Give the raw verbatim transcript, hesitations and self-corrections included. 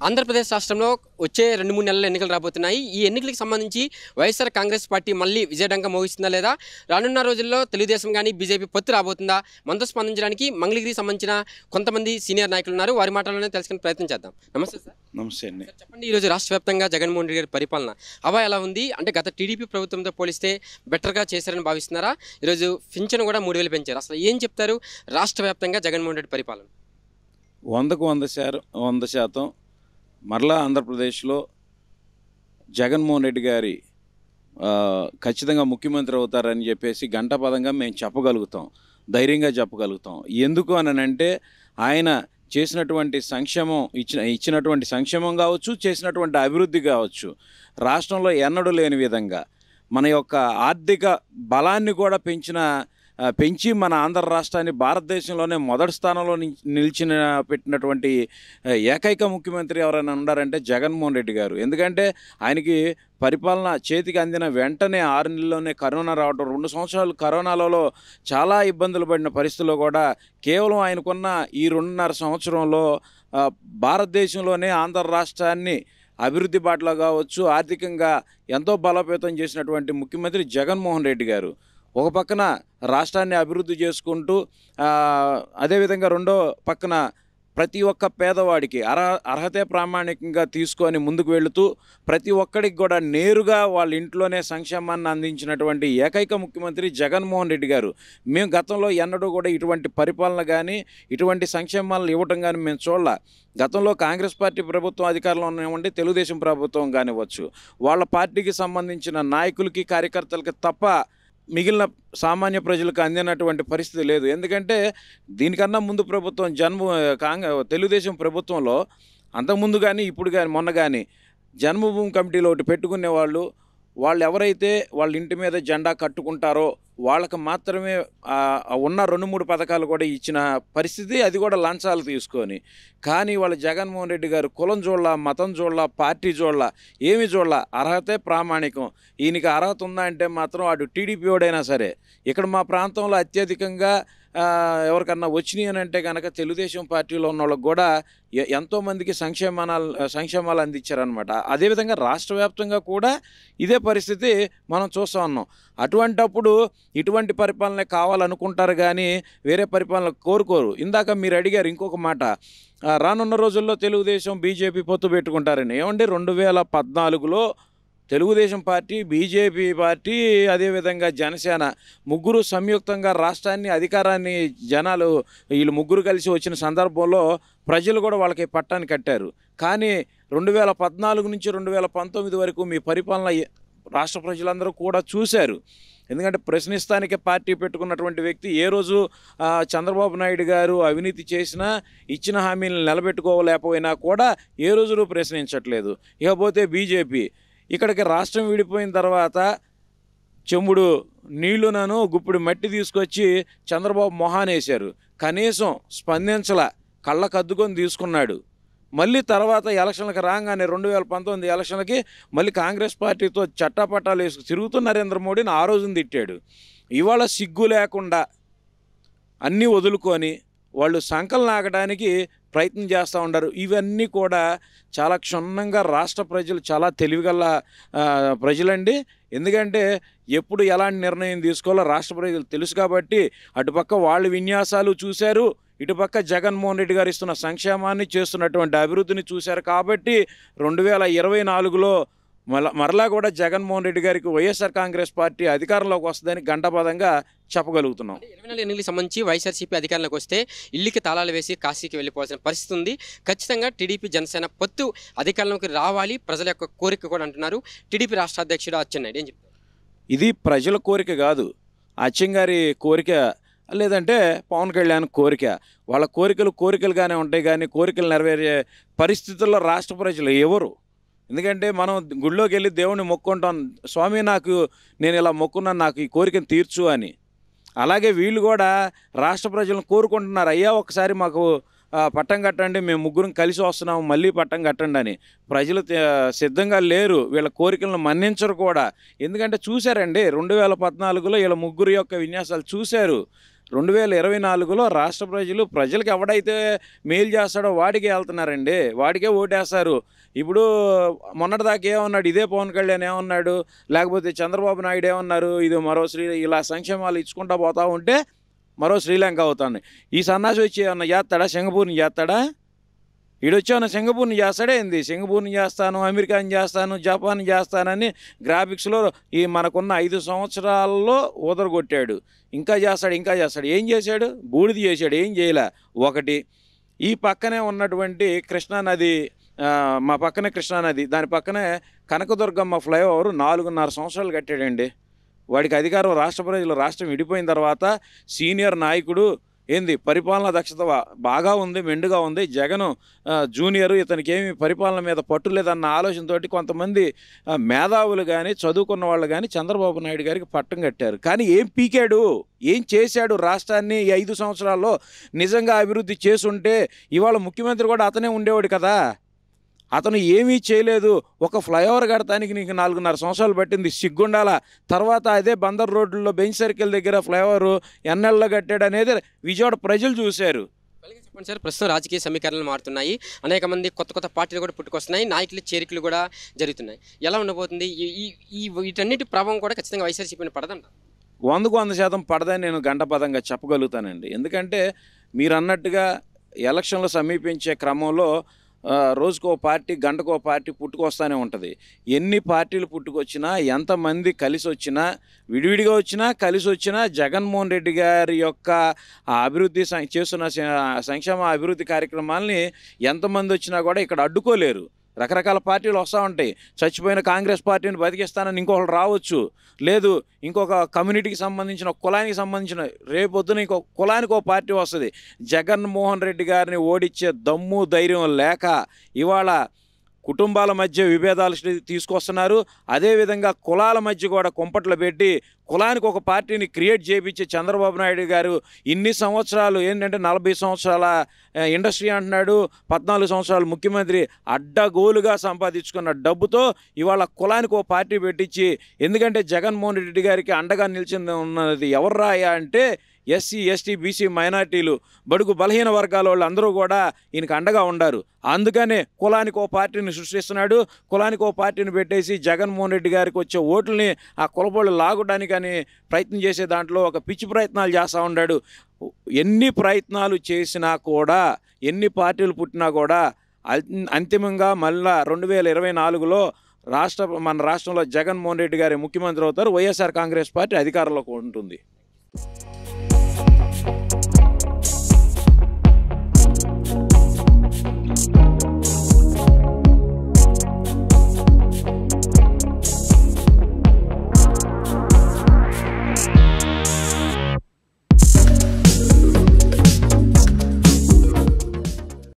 ఆంధ్రప్రదేశ్ రాష్ట్రంలో వచ్చే రెండు మూడు నెలల ఎన్నికలు రాబోతున్నాయి. ఈ ఎన్నికలకు సంబంధించి వైఎస్ఆర్ కాంగ్రెస్ పార్టీ మళ్ళీ విజయడంగా మోగిస్తుందా లేదా రానున్న రోజుల్లో తెలుగుదేశం కానీ బీజేపీ పొత్తు రాబోతుందా? మనతో స్పందించడానికి మంగళగిరికి సంబంధించిన కొంతమంది సీనియర్ నాయకులు ఉన్నారు. వారి మాటల్లోనే తెలుసుకునే ప్రయత్నం చేద్దాం. నమస్తే సార్. నమస్తే అండి. చెప్పండి, ఈరోజు రాష్ట్ర వ్యాప్తంగా జగన్మోహన్ రెడ్డి గారి పరిపాలన హవా ఎలా ఉంది? అంటే గత టీడీపీ ప్రభుత్వంతో పోలిస్తే బెటర్గా చేశారని భావిస్తున్నారా? ఈరోజు పింఛను కూడా మూడు వేలు పెంచారు. అసలు ఏం చెప్తారు రాష్ట్ర వ్యాప్తంగా జగన్మోహన్ రెడ్డి పరిపాలన? వందకు వంద శాతం వంద శాతం మరలా ఆంధ్రప్రదేశ్లో జగన్మోహన్ రెడ్డి గారి ఖచ్చితంగా ముఖ్యమంత్రి అవుతారని చెప్పేసి గంటపదంగా మేము చెప్పగలుగుతాం, ధైర్యంగా చెప్పగలుగుతాం. ఎందుకు అని అంటే ఆయన చేసినటువంటి సంక్షేమం ఇచ్చిన ఇచ్చినటువంటి సంక్షేమం కావచ్చు, చేసినటువంటి అభివృద్ధి కావచ్చు, రాష్ట్రంలో ఎన్నడూ లేని విధంగా మన యొక్క ఆర్థిక బలాన్ని కూడా పెంచిన పెంచి మన ఆంధ్ర రాష్ట్రాన్ని భారతదేశంలోనే మొదటి స్థానంలో నిలిచిన పెట్టినటువంటి ఏకైక ముఖ్యమంత్రి ఎవరైనా ఉన్నారంటే జగన్మోహన్ రెడ్డి గారు. ఎందుకంటే ఆయనకి పరిపాలన చేతికి అందిన వెంటనే ఆరు నెలల్లోనే కరోనా రావడం, రెండు సంవత్సరాలు కరోనాలలో చాలా ఇబ్బందులు పడిన పరిస్థితుల్లో కూడా కేవలం ఆయనకున్న ఈ రెండున్నర సంవత్సరంలో భారతదేశంలోనే ఆంధ్ర రాష్ట్రాన్ని అభివృద్ధి బాటలో కావచ్చు, ఆర్థికంగా ఎంతో బలోపేతం చేసినటువంటి ముఖ్యమంత్రి జగన్మోహన్ రెడ్డి గారు. ఒక పక్కన రాష్ట్రాన్ని అభివృద్ధి చేసుకుంటూ అదేవిధంగా రెండో పక్కన ప్రతి ఒక్క పేదవాడికి అర్హ అర్హతే ప్రామాణికంగా తీసుకొని ముందుకు వెళుతూ ప్రతి ఒక్కడికి కూడా నేరుగా వాళ్ళ ఇంట్లోనే సంక్షేమాన్ని అందించినటువంటి ఏకైక ముఖ్యమంత్రి జగన్మోహన్ రెడ్డి గారు. మేము గతంలో ఎన్నడూ కూడా ఇటువంటి పరిపాలన కానీ ఇటువంటి సంక్షేమాలను ఇవ్వటం కానీ మేము చూడాల. గతంలో కాంగ్రెస్ పార్టీ ప్రభుత్వం అధికారంలో ఉన్నామంటే తెలుగుదేశం ప్రభుత్వం కానివ్వచ్చు, వాళ్ళ పార్టీకి సంబంధించిన నాయకులకి కార్యకర్తలకి తప్ప మిగిలిన సామాన్య ప్రజలకు అందినటువంటి పరిస్థితి లేదు. ఎందుకంటే దీనికన్నా ముందు ప్రభుత్వం జన్మ కాంగ్రె తెలుగుదేశం ప్రభుత్వంలో అంతకుముందు కానీ ఇప్పుడు కానీ మొన్న కానీ జన్మభూమి కమిటీలో ఒకటి పెట్టుకునేవాళ్ళు. వాళ్ళు ఎవరైతే వాళ్ళ ఇంటి మీద జెండా కట్టుకుంటారో వాళ్ళకి మాత్రమే ఉన్న రెండు మూడు పథకాలు కూడా ఇచ్చిన పరిస్థితి, అది కూడా లంచాలు తీసుకొని. కానీ వాళ్ళ జగన్మోహన్ రెడ్డి గారు కులం చూడాల, మతం చూడాల, పార్టీ చూడాల, ఏమి చూడాల, అర్హతే ప్రామాణికం. ఈయనకి అర్హత ఉందా అంటే మాత్రం అటు టీడీపీ వాడైనా సరే. ఇక్కడ మా ప్రాంతంలో అత్యధికంగా ఎవరికన్నా వచ్చినాయి అని అంటే కనుక తెలుగుదేశం పార్టీలో ఉన్న వాళ్ళకి కూడా ఎంతోమందికి సంక్షేమాలు సంక్షేమాలు అందించారనమాట. అదేవిధంగా రాష్ట్ర వ్యాప్తంగా కూడా ఇదే పరిస్థితి మనం చూస్తూ ఉన్నాం. అటువంటప్పుడు ఇటువంటి పరిపాలన కావాలనుకుంటారు కానీ వేరే పరిపాలన కోరుకోరు. ఇందాక మీరు అడిగారు ఇంకొక మాట, రానున్న రోజుల్లో తెలుగుదేశం బీజేపీ పొత్తు పెట్టుకుంటారని. ఏమంటే రెండు వేల పద్నాలుగులో తెలుగుదేశం పార్టీ, బీజేపీ పార్టీ, అదేవిధంగా జనసేన ముగ్గురు సంయుక్తంగా రాష్ట్రాన్ని అధికారాన్ని జనాలు వీళ్ళు ముగ్గురు కలిసి వచ్చిన సందర్భంలో ప్రజలు కూడా వాళ్ళకి పట్టాన్ని కట్టారు. కానీ రెండు వేల పద్నాలుగు నుంచి రెండు వేల పంతొమ్మిది వరకు మీ పరిపాలన రాష్ట్ర ప్రజలందరూ కూడా చూశారు. ఎందుకంటే ప్రశ్నిస్తానికి పార్టీ పెట్టుకున్నటువంటి వ్యక్తి ఏ రోజు చంద్రబాబు నాయుడు గారు అవినీతి చేసినా ఇచ్చిన హామీలను నిలబెట్టుకోలేకపోయినా కూడా ఏ రోజు ప్రశ్నించట్లేదు. ఇకపోతే బీజేపీ ఇక్కడికి రాష్ట్రం విడిపోయిన తర్వాత చెంబుడు నీళ్లునను గుప్పుడు మట్టి తీసుకొచ్చి చంద్రబాబు మొహానేశారు. కనీసం స్పందించల, కళ్ళకు అద్దుకొని తీసుకున్నాడు. మళ్ళీ తర్వాత ఎలక్షన్లకు రాగానే రెండు వేల పంతొమ్మిది ఎలక్షన్లకి మళ్ళీ కాంగ్రెస్ పార్టీతో చట్టాపట్టాలు వేసుకు తిరుగుతూ నరేంద్ర మోడీని ఆ రోజున తిట్టాడు. ఇవాళ సిగ్గు లేకుండా అన్నీ వదులుకొని వాళ్ళు సంకలనం ఆగడానికి ప్రయత్నం చేస్తూ ఉంటారు. ఇవన్నీ కూడా చాలా క్షుణ్ణంగా రాష్ట్ర ప్రజలు చాలా తెలివిగల ప్రజలండి. ఎందుకంటే ఎప్పుడు ఎలాంటి నిర్ణయం తీసుకోవాలో రాష్ట్ర ప్రజలు తెలుసు కాబట్టి అటుపక్క వాళ్ళు విన్యాసాలు చూశారు, ఇటుపక్క జగన్మోహన్ రెడ్డి గారు ఇస్తున్న సంక్షేమాన్ని చేస్తున్నటువంటి అభివృద్ధిని చూశారు. కాబట్టి రెండు వేల ఇరవై నాలుగులో మళ్ళా మరలా కూడా జగన్మోహన్ రెడ్డి గారికి వైఎస్ఆర్ కాంగ్రెస్ పార్టీ అధికారంలోకి వస్తుందని గంటపదంగా చెప్పగలుగుతున్నాం. ఇరవై నాలుగు ఎన్నికలకు సంబంధించి వైఎస్ఆర్సీపీ అధికారంలోకి వస్తే ఇల్లుకి తాళాలు వేసి కాశీకి వెళ్ళిపోవాల్సిన పరిస్థితి ఉంది. ఖచ్చితంగా టీడీపీ జనసేన పొత్తు అధికారంలోకి రావాలి ప్రజల యొక్క కోరిక కూడా అంటున్నారు టీడీపీ రాష్ట్ర అధ్యక్షుడు అచ్చెన్నాయుడు. ఏం చెప్తారు? ఇది ప్రజల కోరిక కాదు, అచ్చెంగారి కోరిక, లేదంటే పవన్ కళ్యాణ్ కోరిక. వాళ్ళ కోరికలు కోరికలుగానే ఉంటాయి కానీ కోరికలు నెరవేరే పరిస్థితుల్లో రాష్ట్ర ప్రజలు ఎవరు. ఎందుకంటే మనం గుళ్ళోకి వెళ్ళి దేవుణ్ణి మొక్కుంటాం, స్వామి నాకు నేను ఇలా మొక్కున్నాను, నాకు ఈ కోరికను తీర్చు అని. అలాగే వీళ్ళు కూడా రాష్ట్ర ప్రజలను కోరుకుంటున్నారు, అయ్యా ఒకసారి మాకు ఆ, పట్టం కట్టండి, మేము ముగ్గురం కలిసి వస్తున్నాము, మళ్ళీ పట్టం కట్టండి అని. ప్రజలు తే- సిద్ధంగా లేరు, వీళ్ళ కోరికలను మన్నించరు కూడా. ఎందుకంటే చూశారండి, రెండు వేల పద్నాలుగులో వీళ్ళ ముగ్గురు యొక్క విన్యాసాలు చూశారు. రెండు వేల ఇరవై నాలుగులో రాష్ట్ర ప్రజలు ప్రజలకు ఎవడైతే మేలు చేస్తాడో వాడికే వెళ్తున్నారండి, వాడికే ఓటేస్తారు. ఇప్పుడు మొన్నటిదాకా ఏమన్నాడు ఇదే పవన్ కళ్యాణ్ ఏమన్నాడు, లేకపోతే చంద్రబాబు నాయుడు ఏమన్నారు, ఇది మరో శ్రీ ఇలా సంక్షేమాలు ఇచ్చుకుంటా పోతా ఉంటే మరో శ్రీలంక అవుతాను. ఈ సన్నాసి వచ్చి ఏమన్నా చేస్తాడా, సింగపూర్ని చేస్తాడా? ఈడొచ్చి ఏమన్నా సింగపూర్ని చేస్తాడే ఏంది? సింగపూర్ని చేస్తాను, అమెరికాని చేస్తాను, జపాన్ చేస్తానని గ్రాఫిక్స్లో ఈ మనకున్న ఐదు సంవత్సరాల్లో ఊదరగొట్టాడు. ఇంకా చేస్తాడు, ఇంకా చేస్తాడు. ఏం చేశాడు? బూడిద చేశాడు, ఏం చేయలే. ఒకటి, ఈ పక్కనే ఉన్నటువంటి కృష్ణానది, ఆ, మా పక్కనే కృష్ణానది, దాని పక్కనే కనకదుర్గమ్మ ఫ్లైఓవర్ నాలుగున్నర సంవత్సరాలు కట్టాడండి. వాడికి అధికారం రాష్ట్ర ప్రజలు రాష్ట్రం విడిపోయిన తర్వాత సీనియర్ నాయకుడు ఏంది పరిపాలనా దక్షత బాగా ఉంది, మెండుగా ఉంది. జగన్ జూనియర్, ఇతనికి ఏమి పరిపాలన మీద పట్టు లేదన్న ఆలోచనతోటి కొంతమంది ఆ, మేధావులు కానీ చదువుకున్న వాళ్ళు కానీ చంద్రబాబు నాయుడు గారికి పట్టం కట్టారు. కానీ ఏం పీకాడు, ఏం చేశాడు రాష్ట్రాన్ని ఈ ఐదు సంవత్సరాల్లో? నిజంగా అభివృద్ధి చేసుంటే ఇవాళ ముఖ్యమంత్రి కూడా అతనే ఉండేవాడు కదా. అతను ఏమీ చేయలేదు. ఒక ఫ్లైఓవర్ కడటానికి నీకు నాలుగున్నర సంవత్సరాలు పట్టింది, సిగ్గుండాల. తర్వాత అదే బందర్ రోడ్లలో బెంచ్ సర్కిల్ దగ్గర ఫ్లైఓవర్ ఎన్నెల్లో కట్టాడు అనేది విజయవాడ ప్రజలు చూశారు. అలాగే చెప్పండి సార్, ప్రస్తుతం రాజకీయ సమీకరణలు మారుతున్నాయి, అనేక మంది కొత్త కొత్త పార్టీలు కూడా పుట్టుకొస్తున్నాయి, నాయకుల చేరికలు కూడా జరుగుతున్నాయి. ఎలా ఉండబోతుంది? ఈ ఈ- ఈ వీటన్నిటి ప్రభావం కూడా ఖచ్చితంగా వైఎస్ఆర్సీపీ పడదంట. వందకు వంద శాతం పడదని నేను గంటపదంగా చెప్పగలుగుతానండి. ఎందుకంటే మీరు అన్నట్టుగా ఎలక్షన్లు సమీపించే క్రమంలో ఆ, రోజుకో పార్టీ, గంటకో పార్టీ పుట్టుకొస్తూనే ఉంటుంది. ఎన్ని పార్టీలు పుట్టుకొచ్చినా, ఎంతమంది కలిసి వచ్చినా, విడివిడిగా వచ్చినా కలిసి వచ్చినా జగన్మోహన్ రెడ్డి గారి యొక్క ఆ అభివృద్ధి సం- చేస్తున్న స- సంక్షేమ అభివృద్ధి కార్యక్రమాలని ఎంతమంది వచ్చినా కూడా ఇక్కడ అడ్డుకోలేరు. రకరకాల పార్టీలు వస్తూ ఉంటాయి. చచ్చిపోయిన కాంగ్రెస్ పార్టీని బతికిస్తానని ఇంకొకరు రావచ్చు, లేదు ఇంకొక కమ్యూనిటీకి సంబంధించిన కులానికి సంబంధించిన రేపొద్దున ఇంకో కులానికి ఒక పార్టీ వస్తుంది. జగన్మోహన్ రెడ్డి గారిని ఓడించే దమ్ము ధైర్యం లేక ఇవాళ కుటుంబాల మధ్య విభేదాలు సృ- తీసుకొస్తున్నారు. అదేవిధంగా కులాల మధ్య కూడా కుంపట్లు పెట్టి కులానికి ఒక పార్టీని క్రియేట్ చేయించి చంద్రబాబు నాయుడు గారు ఇన్ని సంవత్సరాలు ఏంటంటే నలభై సంవత్సరాల ఆ, ఇండస్ట్రీ అంటున్నాడు, పద్నాలుగు సంవత్సరాలు ముఖ్యమంత్రి, అడ్డగోలుగా సంపాదించుకున్న డబ్బుతో ఇవాళ కులానికి ఒక పార్టీ పెట్టించి, ఎందుకంటే జగన్మోహన్ రెడ్డి గారికి అండగా నిలిచింది ఉన్నది ఎవరు రాయా అంటే ఎస్సీ ఎస్టీ బీసీ మైనార్టీలు, బడుగు బలహీన వర్గాల వాళ్ళు అందరూ కూడా ఈయనకు అండగా ఉండారు. అందుకనే కులానికి ఓ పార్టీని సృష్టిస్తున్నాడు. కులానికి ఓ పార్టీని పెట్టేసి జగన్మోహన్ రెడ్డి గారికి వచ్చే ఓట్లని ఆ కులపోళ్ళు లాగడానికని ప్రయత్నం చేసే దాంట్లో ఒక పిచ్చి ప్రయత్నాలు చేస్తూ ఉన్నాడు. ఎన్ని ప్రయత్నాలు చేసినా కూడా, ఎన్ని పార్టీలు పుట్టినా కూడా అం- అంతిమంగా మళ్ళా రెండు వేల ఇరవై నాలుగులో రాష్ట్ర మన రాష్ట్రంలో జగన్మోహన్ రెడ్డి గారి ముఖ్యమంత్రి అవుతారు. వైఎస్ఆర్ కాంగ్రెస్ పార్టీ అధికారంలోకి ఉంటుంది.